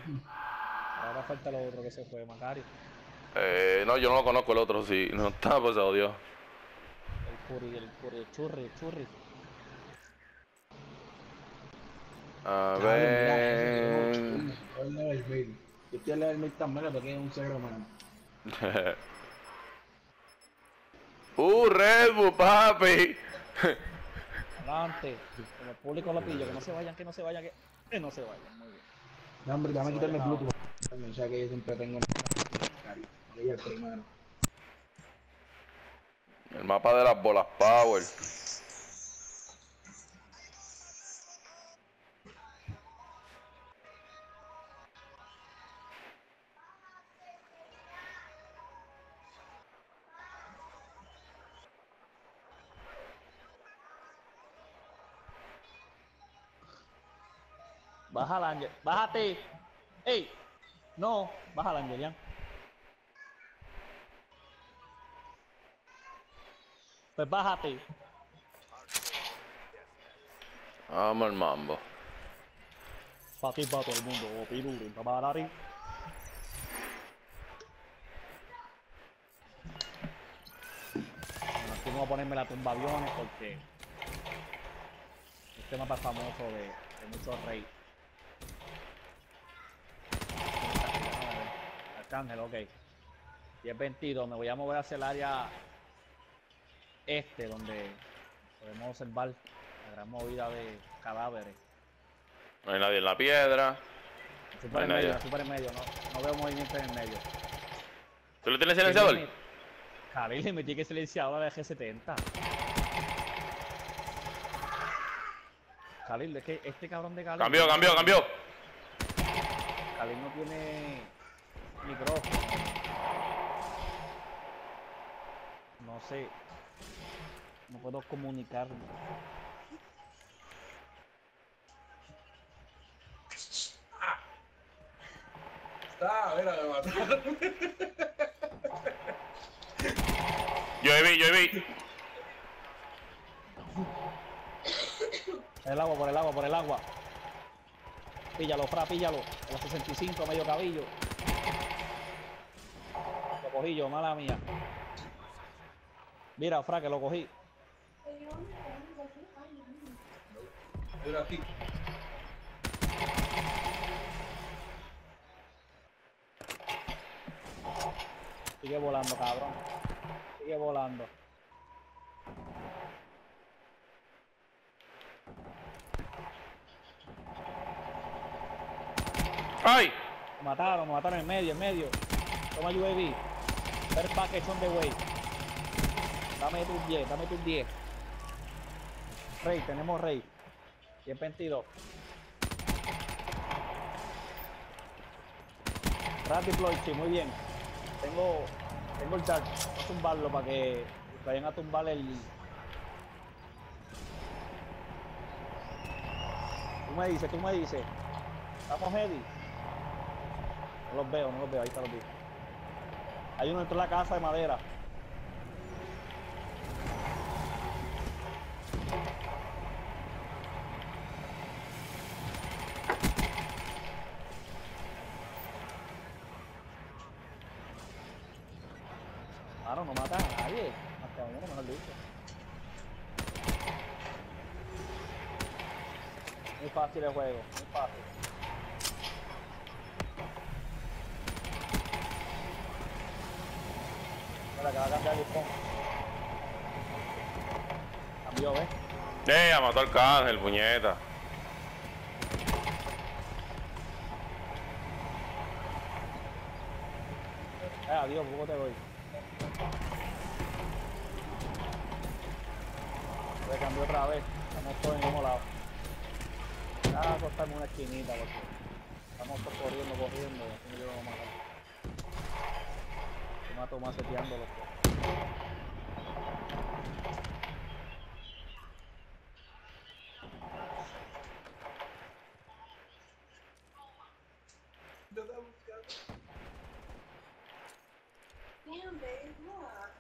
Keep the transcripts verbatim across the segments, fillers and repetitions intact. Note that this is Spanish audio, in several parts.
Ahora falta lo otro que se fue, Macario. Eh, no, yo no lo conozco el otro, sí. No está, pues se odió. El Curry, el Curry, el Churri, el Churri. A Diablo, mira eso, qué ver. bochorno. Estoy al level mil. Yo estoy al level mil también, le toqué un cero, mano. uh, Red Bull, papi. Adelante. Como el público lo pillo, que no se vayan, que no se vayan, que, que no se vayan. Muy bien. No, hombre, Que déjame se quitarme vayan el ahora. Bluetooth. O sea que yo siempre tengo el Ahí el primero. El mapa de las bolas Power. Baja Ángel. Bájate. ¡Ey! No, baja Ángel, ya. Pues bájate. Vamos al mambo. Pa' ti, pa' todo el mundo. O pirurin, pa' parari. Bueno, aquí vamos a ponerme la tumba aviones porque este mapa es famoso de, de muchos reyes. Arcángel, ok. diez veintidós, me voy a mover hacia el área este, donde podemos observar la gran movida de cadáveres. No hay nadie en la piedra. Estoy No por hay el nadie. medio, estoy por el medio, no, no veo movimiento en el medio. ¿Tú le tienes silenciador? Khalil, le metí que silenciado a la G setenta. Khalil, es que este cabrón de Khalil... Cambió, cambió, cambió. Khalil no tiene micrófono. No sé. No puedo comunicarme. Está, mira, me mataron. Yo vi, yo vi. El agua, por el agua, por el agua. Píllalo, Fra, píllalo. A los sesenta y cinco, medio cabillo. Lo cogí yo, mala mía. Mira, Fra, que lo cogí. Mira aquí. Sigue volando, cabrón. Sigue volando. ¡Ay! Me mataron, me mataron en medio, en medio. Toma U A V. Ver package on the way. Dame tus diez, dame tus diez. Rey, tenemos rey. diez veintidós. Rat deploy, sí, muy bien. Tengo, tengo el charge. Voy a tumbarlo para que vayan a tumbar el... Tú me dices, tú me dices. Estamos heavy. No los veo, no los veo, ahí está los vi. Hay uno dentro de la casa de madera. Claro, no matan a nadie. Hasta uno, mejor dicho. Muy fácil el juego, muy fácil. Mira, que va a cambiar el iPhone. Cambió, ¿ves? Eh, mató al cángel, puñeta. Eh, adiós, poco te doy. Se cambió otra vez. Estamos todos en el mismo lado. Ah, acostarme en una esquinita porque estamos todos corriendo, corriendo. Y así me llevo a matar. Se mato más seteando los dos. Damn, babe, look.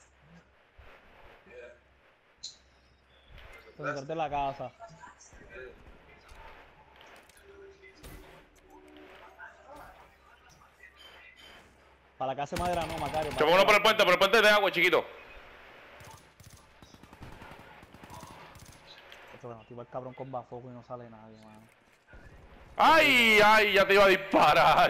Detrás de la casa. Para la casa de madera no, Macario. Se pone uno por el puente, por el puente de agua, chiquito. Esto, bueno, tipo el cabrón con bafoco y no sale nadie, mano. ¡Ay, ay! Ya te iba a disparar.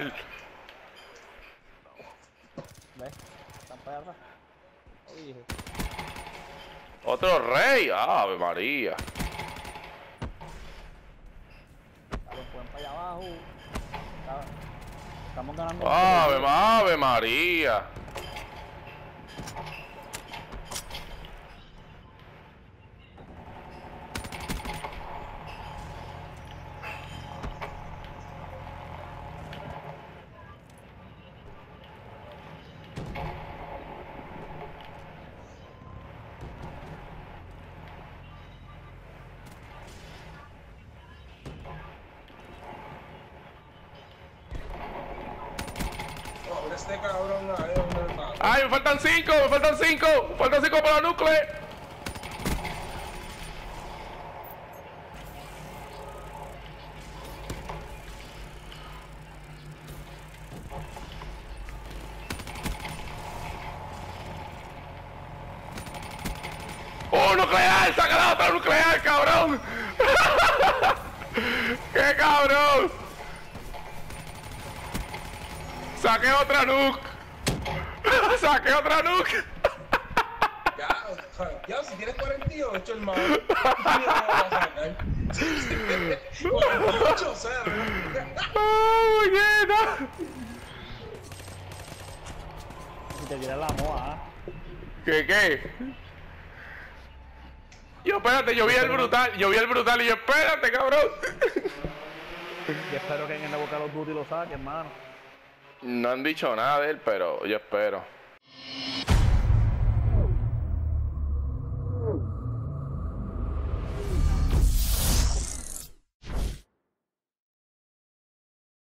¿Ves? Están para allá atrás. Lo dije. Otro rey. Ave María. Dale, pueden para allá abajo. Estamos ganando. Ave, ave María. No, este cabrón ahí donde está. ¡Ay, me faltan cinco! ¡Me faltan cinco! ¡Me faltan cinco para la núcleo! ¡Oh, nuclear! ¡Saca la otra nuclear, cabrón! ¡Qué cabrón! ¡Saqué otra nuke! ¡Saqué otra nuke! Ya, ya, si tienes cuarenta y ocho, hermano. ¿Qué mierda vas a sacar? cuarenta y ocho, o sea. ¡Oh, muñeca! Si te tiras la moa, ¿ah? ¿Qué, qué? Yo, espérate, yo vi el brutal, yo vi el brutal y yo, espérate, cabrón. Yo espero que en el nuevo Call of Duty lo saque, hermano. No han dicho nada de él, pero yo espero.